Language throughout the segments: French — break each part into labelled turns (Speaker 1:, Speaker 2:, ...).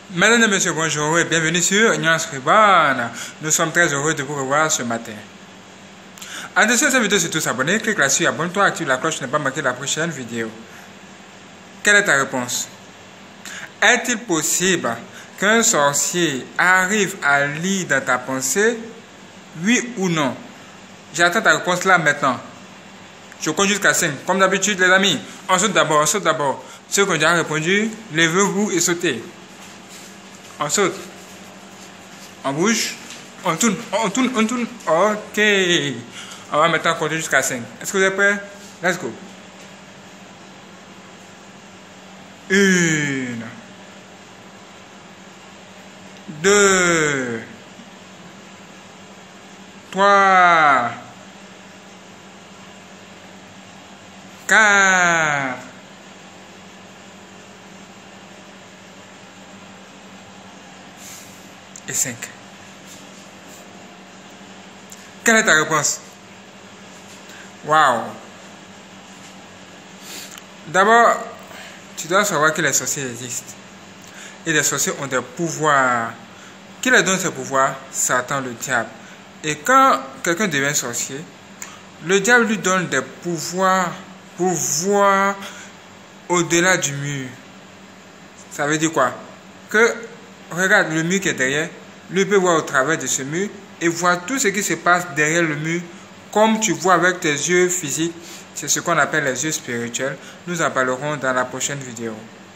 Speaker 1: Mesdames et messieurs, bonjour et bienvenue sur Nuance Reborn. Nous sommes très heureux de vous revoir ce matin. En dessous de cette vidéo, surtout s'abonner, clique là-dessus, abonne-toi, active la cloche pour ne pas manquer la prochaine vidéo. Quelle est ta réponse? Est-il possible qu'un sorcier arrive à lire dans ta pensée? Oui ou non? J'attends ta réponse là maintenant. Je compte jusqu'à 5. Comme d'habitude, les amis, on saute d'abord, Ceux qui ont déjà répondu, levez-vous et sautez. On saute. On bouge. On tourne. Ok. On va maintenant compter jusqu'à 5. Est-ce que vous êtes prêts? Let's go. 1, 2, 3, 4, 5. Quelle est ta réponse? Waouh! D'abord, tu dois savoir que les sorciers existent. Et les sorciers ont des pouvoirs. Qui leur donne ces pouvoirs? Satan, le diable. Et quand quelqu'un devient sorcier, le diable lui donne des pouvoirs pour voir au-delà du mur. Ça veut dire quoi? Que regarde le mur qui est derrière, lui peut voir au travers de ce mur et voir tout ce qui se passe derrière le mur comme tu vois avec tes yeux physiques. C'est ce qu'on appelle les yeux spirituels. Nous en parlerons dans la prochaine vidéo.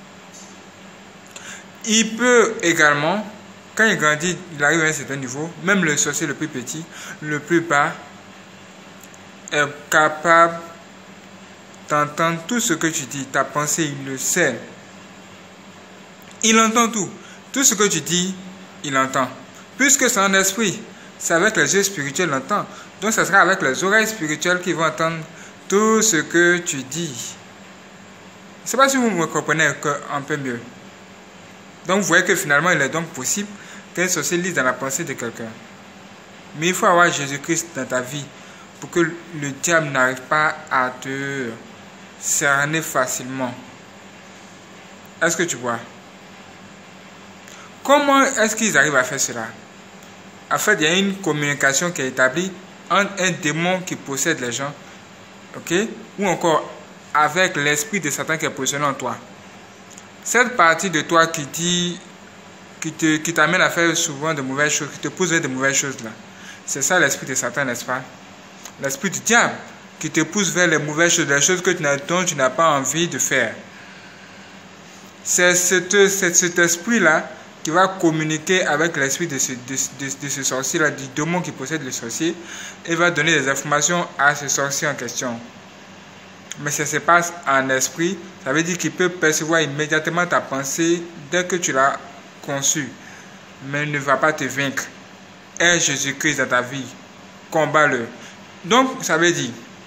Speaker 1: Il peut également, quand il grandit, il arrive à un certain niveau, même le sorcier le plus petit, le plus bas, est capable d'entendre tout ce que tu dis. Ta pensée, il le sait. Il entend tout. Tout ce que tu dis, il entend. Puisque c'est un esprit, c'est avec les yeux spirituels qu'il entend. Donc, ce sera avec les oreilles spirituelles qui vont entendre tout ce que tu dis. Je ne sais pas si vous me comprenez un peu mieux. Donc, vous voyez que finalement, il est donc possible qu'un sorcier lise dans la pensée de quelqu'un. Mais il faut avoir Jésus-Christ dans ta vie pour que le diable n'arrive pas à te cerner facilement. Est-ce que tu vois? Comment est-ce qu'ils arrivent à faire cela? En fait, il y a une communication qui est établie entre un démon qui possède les gens, ok, ou encore avec l'esprit de Satan qui est positionné en toi. Cette partie de toi qui dit, qui t'amène à faire souvent de mauvaises choses, qui te pousse vers de mauvaises choses là, c'est ça l'esprit de Satan, n'est-ce pas? L'esprit du diable qui te pousse vers les mauvaises choses, les choses dont tu n'as pas envie de faire. C'est cet esprit-là qui va communiquer avec l'esprit de ce sorcier-là, du démon qui possède le sorcier, et va donner des informations à ce sorcier en question. Mais ça se passe en esprit, ça veut dire qu'il peut percevoir immédiatement ta pensée dès que tu l'as conçue, mais il ne va pas te vaincre. Aie Jésus-Christ dans ta vie, combat-le. Donc, ça veut dire,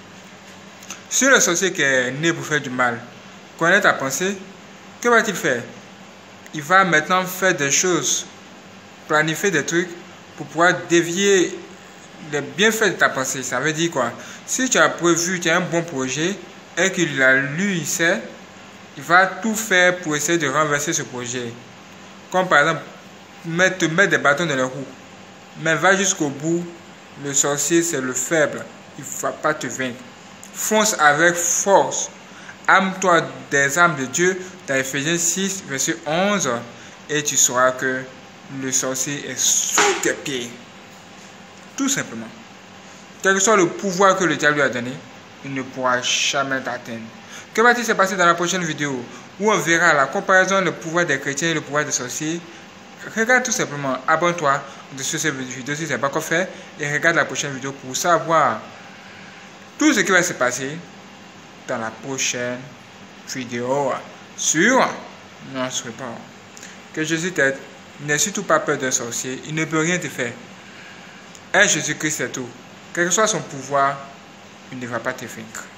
Speaker 1: si le sorcier qui est né pour faire du mal connaît ta pensée, que va-t-il faire? Il va maintenant faire des choses, planifier des trucs pour pouvoir dévier les bienfaits de ta pensée. Ça veut dire quoi? Si tu as prévu, tu as un bon projet et qu'il l'a lu, il sait, il va tout faire pour essayer de renverser ce projet. Comme par exemple, te mettre des bâtons dans les roues. Mais va jusqu'au bout, le sorcier c'est le faible, il ne va pas te vaincre. Fonce avec force. Arme-toi des armes de Dieu dans Ephésiens 6, verset 11, et tu sauras que le sorcier est sous tes pieds. Tout simplement. Quel que soit le pouvoir que le diable lui a donné, il ne pourra jamais t'atteindre. Que va-t-il se passer dans la prochaine vidéo où on verra la comparaison le pouvoir des chrétiens et le pouvoir des sorciers? Regarde tout simplement, abonne-toi dessus cette vidéo si ce n'est pas encore fait et regarde la prochaine vidéo pour savoir tout ce qui va se passer dans la prochaine vidéo sur Nuance Reborn. Que Jésus t'aide. N'aie surtout pas peur d'un sorcier. Il ne peut rien te faire. Et Jésus-Christ c'est tout. Quel que soit son pouvoir, il ne va pas te vaincre.